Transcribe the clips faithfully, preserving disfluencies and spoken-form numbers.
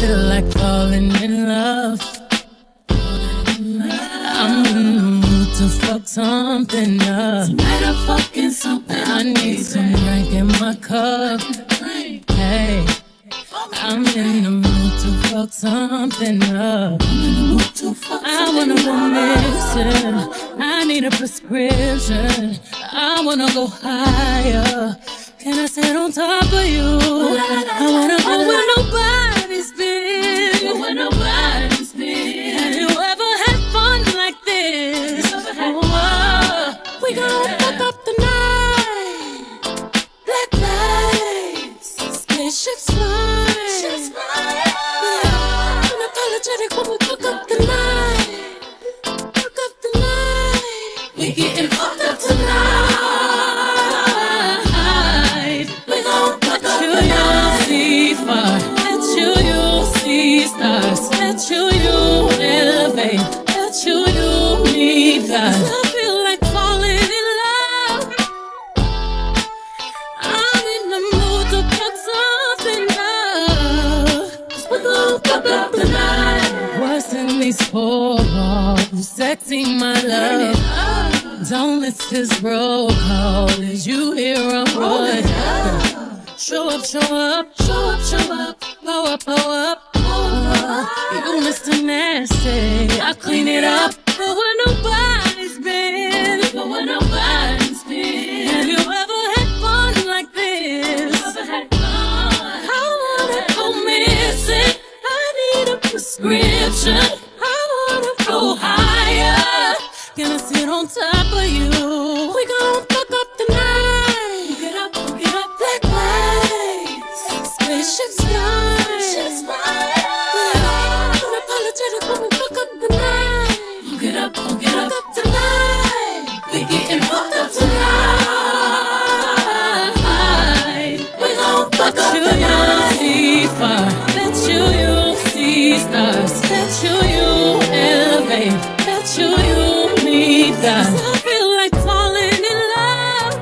feel like falling in love. I'm in the mood to fuck something up. Tonight I'm fucking something up. I need some drink in my cup. Hey, I'm in the mood to fuck something up. I wanna go missing. I need a prescription. I wanna go higher. Can I sit on top of you? I wanna go where nobody's been. Where nobody's been. Have you ever had fun like this? Oh, we gon' fuck up the night. Black lights, spaceships fly. Unapologetic when we fuck up the night. Fuck up the night. We getting fucked up tonight. We gon' fuck up the night. See far. Let you, you see stars. Let you, you elevate. Let you, you meet God. I feel like falling in love. I'm in the mood to fuck something up. We gon' fuck up the night. What's in these four walls? Sexy, my love. Don't list this roll call. Did you hear a word? Show up, show up, show up, show up. Blow up, blow up, blow up. You Mister Nasty, I clean it up. But where nobody's been. But where nobody's been. Have you ever had fun like this? Ever had fun? I wanna go missing. I need a prescription. I wanna go higher. Gonna sit on top of you. We gon' fuck up the night. Get up, get up. Black lights, spaceships fly. Unapologetic when we fuck up the night. Get up, get up. Fuck up the night. We getting fucked up tonight. We gon' fuck up the night. See far. Let you, you see stars. Let you, you elevate. Let you, you meet God. I feel like falling in love.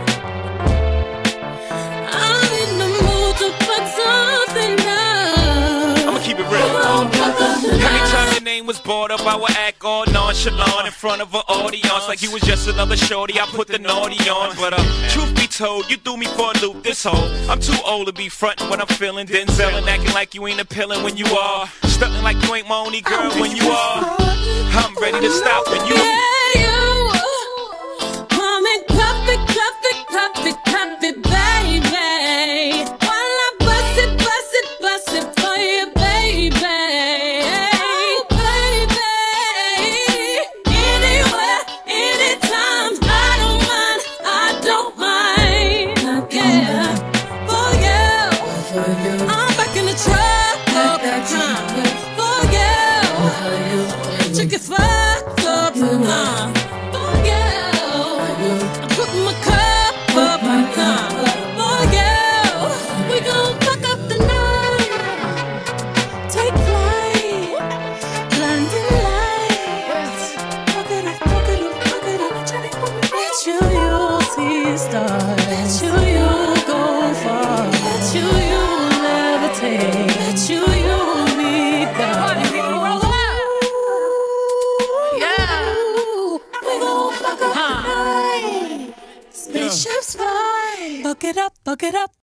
I'm in the mood to fuck something up. I'ma keep it real. Every time your name was brought up, I would act all nonchalant in front of an audience, like you was just another shorty. I put the naughty on, but uh, truth be told, you threw me for a loop. This whole I'm too old to be frontin' when I'm feeling Denzel and acting like you ain't appealing when you are, stuntin' like you ain't my only girl when you are. I'm ready to stop when you. Yeah, you. Come and cuff it, cuff it, cuff it, cuff it, baby. While I bust it, bust it, bust it for you, baby. Baby. Anywhere, anytime, I don't mind, I don't mind. Yeah, for you. I'm back in the truck all the time. For you. Chicken fuck up, uh, for you. I'm putting my cup up, uh, for you. We gon' fuck up the night. Take flight, blinding lights. Fuck it up, fuck it up, fuck it up. Let you, you see stars. Let you, you go far. Let you, you levitate. Let you, you meet God. Spaceships fly. Buck it up, buck it up.